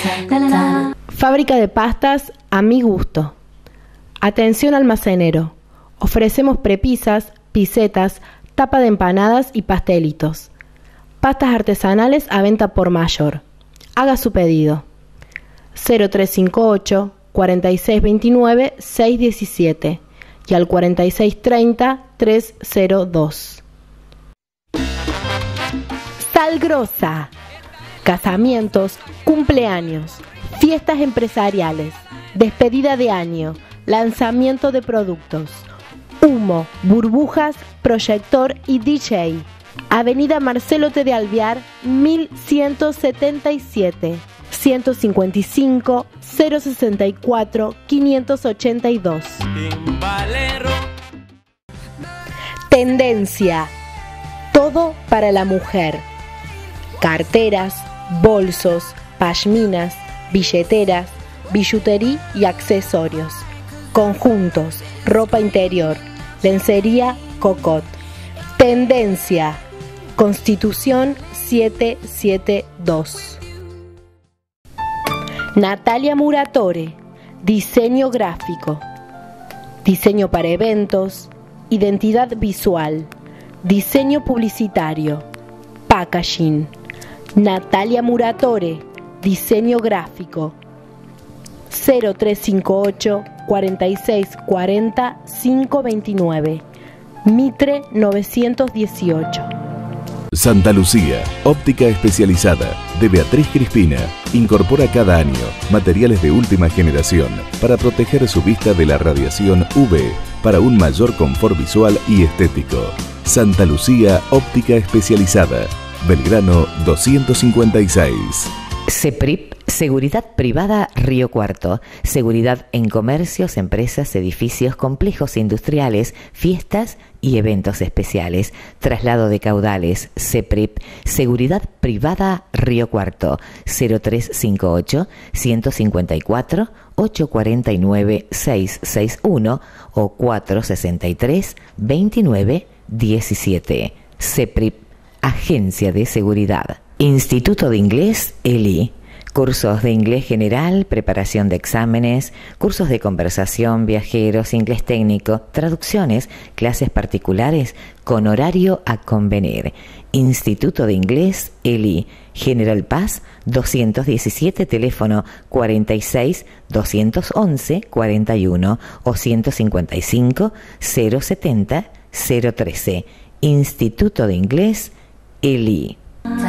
Fábrica de pastas a mi gusto. Atención almacenero. Ofrecemos prepisas, pisetas, tapa de empanadas y pastelitos. Pastas artesanales a venta por mayor. Haga su pedido. 0358 4629 617 y al 4630 302. Salgrosa. Casamientos, cumpleaños, fiestas empresariales, despedida de año, lanzamiento de productos, humo, burbujas, proyector y DJ. Avenida Marcelo T. de Alvear, 1177, 155 064 582. Tendencia. Todo para la mujer. Carteras, bolsos, pashminas, billeteras, billutería y accesorios. Conjuntos, ropa interior, lencería, cocot. Tendencia. Constitución 772. Natalia Muratore. Diseño gráfico. Diseño para eventos. Identidad visual. Diseño publicitario. Packaging. Natalia Muratore. Diseño gráfico. 0358 4640 529. Mitre 918. Santa Lucía, óptica especializada, de Beatriz Crispina. Incorpora cada año materiales de última generación para proteger su vista de la radiación UV para un mayor confort visual y estético. Santa Lucía, óptica especializada, Belgrano 256. CEPRIP, Seguridad Privada Río Cuarto. Seguridad en comercios, empresas, edificios, complejos industriales, fiestas y eventos especiales. Traslado de caudales. CEPRIP, Seguridad Privada Río Cuarto. 0358 154 849 661 o 463 29 17. CEPRIP, Agencia de Seguridad. Instituto de Inglés ELI. Cursos de inglés general, preparación de exámenes, cursos de conversación, viajeros, inglés técnico, traducciones, clases particulares con horario a convenir. Instituto de Inglés ELI. General Paz 217, teléfono 46 211 41 o 155 070 013. Instituto de Inglés ELI.